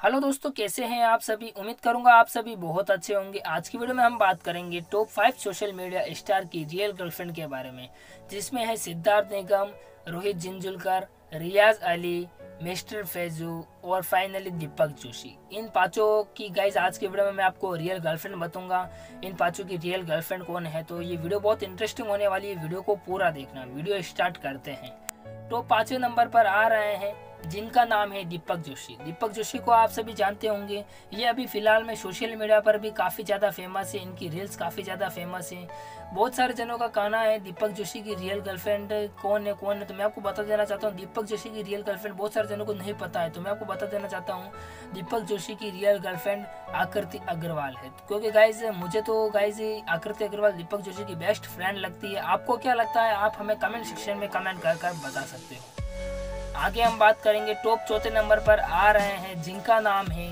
Hello दोस्तों, कैसे हैं आप सभी। उम्मीद करूंगा आप सभी बहुत अच्छे होंगे। आज की वीडियो में हम बात करेंगे टॉप 5 सोशल मीडिया स्टार की रियल गर्लफ्रेंड के बारे में, जिसमें है सिद्धार्थ निगम, रोहित जिंजुलकर, रियाज अली, मिस्टर फैजू और फाइनली दीपक जोशी। इन पांचों की गाइज आज की वीडियो में मैं आपको रियल गर्लफ्रेंड बताऊंगा। इन पांचों की रियल गर्लफ्रेंड कौन है, तो ये वीडियो बहुत इंटरेस्टिंग होने वाली है। वीडियो को पूरा देखना। वीडियो स्टार्ट करते हैं। टॉप 5वें नंबर पर आ रहे हैं जिनका नाम है दीपक जोशी। दीपक जोशी को आप सभी जानते होंगे। ये अभी फिलहाल में सोशल मीडिया पर भी काफ़ी ज़्यादा फेमस है। इनकी रील्स काफ़ी ज़्यादा फेमस है। बहुत सारे जनों का कहना है दीपक जोशी की रियल गर्लफ्रेंड कौन है तो मैं आपको बता देना चाहता हूँ। दीपक जोशी की रियल गर्लफ्रेंड बहुत सारे जनों को नहीं पता है, तो मैं आपको बता देना चाहता हूँ। दीपक जोशी की रियल गर्लफ्रेंड आकृति अग्रवाल है। क्योंकि गाइज मुझे तो गाइज आकृति अग्रवाल दीपक जोशी की बेस्ट फ्रेंड लगती है। आपको क्या लगता है, आप हमें कमेंट सेक्शन में कमेंट कर बता सकते हो। आगे हम बात करेंगे टॉप 4थे नंबर पर आ रहे हैं जिनका नाम है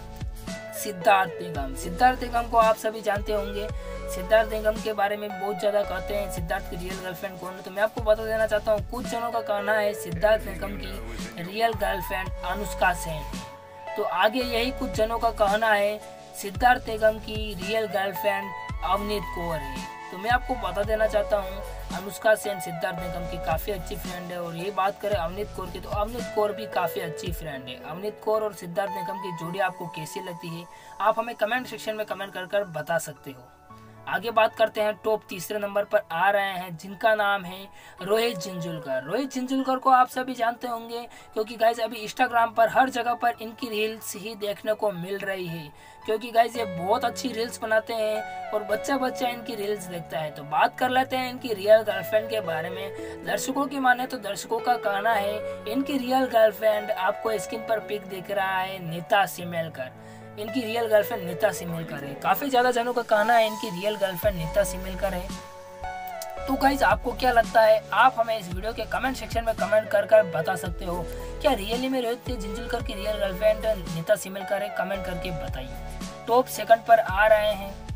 सिद्धार्थ निगम। सिद्धार्थ निगम को आप सभी जानते होंगे। सिद्धार्थ निगम के बारे में बहुत ज़्यादा कहते हैं सिद्धार्थ की रियल गर्लफ्रेंड कौन है, तो मैं आपको बता देना चाहता हूँ। कुछ जनों का कहना है सिद्धार्थ निगम की रियल गर्लफ्रेंड अनुष्का सेन है। तो आगे यही कुछ जनों का कहना है सिद्धार्थ निगम की रियल गर्लफ्रेंड अवनीत कौर है। तो मैं आपको बता देना चाहता हूँ अनुष्का सेन सिद्धार्थ निगम की काफ़ी अच्छी फ्रेंड है। और ये बात करें अवनीत कौर की, तो अवनीत कौर भी काफ़ी अच्छी फ्रेंड है। अवनीत कौर और सिद्धार्थ निगम की जोड़ी आपको कैसी लगती है, आप हमें कमेंट सेक्शन में कमेंट कर बता सकते हो। आगे बात करते हैं टॉप 3रे नंबर पर आ रहे हैं जिनका नाम है रोहित जिंजुलकर। रोहित जिंजुलकर को आप सभी जानते होंगे, क्योंकि गाइज अभी इंस्टाग्राम पर हर जगह पर इनकी रील्स ही देखने को मिल रही है। क्योंकि गाइज ये बहुत अच्छी रील्स बनाते हैं और बच्चा बच्चा इनकी रील्स देखता है। तो बात कर लेते हैं इनकी रियल गर्लफ्रेंड के बारे में। दर्शकों की माने तो दर्शकों का कहना है इनकी रियल गर्लफ्रेंड आपको स्क्रीन पर पिक दिख रहा है नीता सिमेलकर। इनकी रियल गर्लफ्रेंड नीता सिमेलकर है। काफ़ी ज़्यादा जनों का कहना है इनकी रियल गर्लफ्रेंड नीता सिमेलकर है। तो गाइज आपको क्या लगता है, आप हमें इस वीडियो के कमेंट सेक्शन में कमेंट कर बता सकते हो। क्या रियली में रोहित जिंजुलकर की रियल गर्लफ्रेंड नीता सिमेलकर है, कमेंट करके बताइए। टॉप 2 पर आ रहे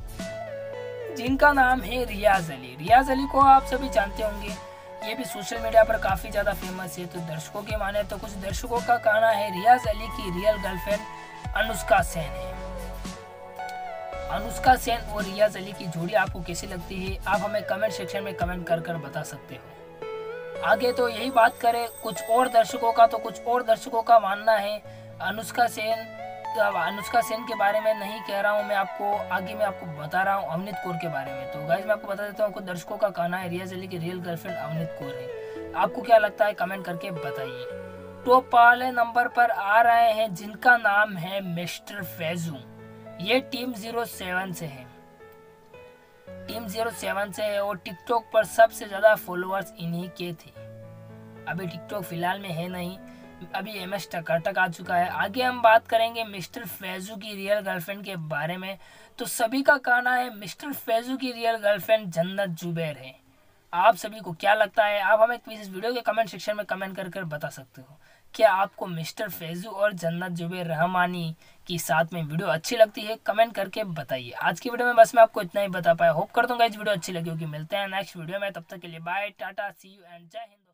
हैं जिनका नाम है रियाज अली। रियाज अली को आप सभी जानते होंगे। ये भी सोशल मीडिया पर काफ़ी ज़्यादा फेमस है। तो दर्शकों के माने तो कुछ दर्शकों का कहना है रियाज अली की रियल गर्लफ्रेंड अनुष्का सेन है। अनुष्का सेन और रियाज अली की जोड़ी आपको कैसी लगती है, आप हमें कमेंट सेक्शन में कमेंट कर बता सकते हो। आगे तो यही बात करें कुछ और दर्शकों का, तो कुछ और दर्शकों का मानना है अनुष्का सेन के बारे में नहीं कह रहा हूँ मैं आपको, आगे मैं आपको बता रहा हूँ अवनीत कौर के बारे में। तो गाइस मैं आपको बता देता हूँ कुछ दर्शकों का कहना है रियाज अली की रियल गर्लफ्रेंड अवनीत कौर है। आपको क्या लगता है, कमेंट करके बताइए। टॉप पहले नंबर पर आ रहे हैं जिनका नाम है मिस्टर फैजू। ये टीम 07 से है। टीम 07 से है और टिकटॉक पर सबसे ज़्यादा फॉलोअर्स इन्हीं के थे। अभी टिकटॉक फिलहाल में है नहीं, अभी MS टकाटक आ चुका है। आगे हम बात करेंगे मिस्टर फैजू की रियल गर्लफ्रेंड के बारे में। तो सभी का कहना है मिस्टर फैजू की रियल गर्लफ्रेंड जन्नत जुबैर है। आप सभी को क्या लगता है, आप हमें इस वीडियो के कमेंट सेक्शन में कमेंट कर बता सकते हो। क्या आपको मिस्टर फैजू और जन्नत जुबैर रहमानी की साथ में वीडियो अच्छी लगती है, कमेंट करके बताइए। आज की वीडियो में बस मैं आपको इतना ही बता पाया। होप करता हूँ गाइस वीडियो अच्छी लगी होगी। मिलते हैं नेक्स्ट वीडियो में, तब तक के लिए bye tata see you and जय हिंद।